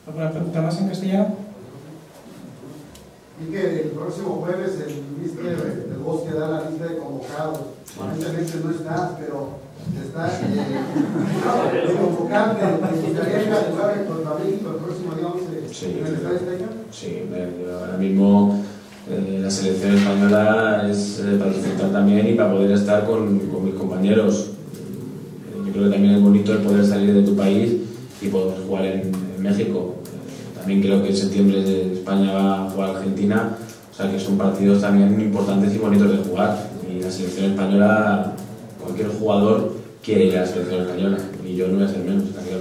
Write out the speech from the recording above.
¿Alguna pregunta más en castellano? Y que el próximo jueves el ministro del Bosque da la lista de convocados. Aparentemente no está, pero está de convocante. ¿Me gustaría jugar contra México el próximo día 11 en el Estadio Azteca? Sí, ahora mismo la selección española es para disfrutar también y para poder estar con mis compañeros. Yo creo que también es bonito el poder salir de tu país y poder jugar en México. También creo que en septiembre España va a jugar a Argentina, o sea que son partidos también importantes y bonitos de jugar. Y la selección española, cualquier jugador quiere ir a la selección española y yo no voy a ser menos.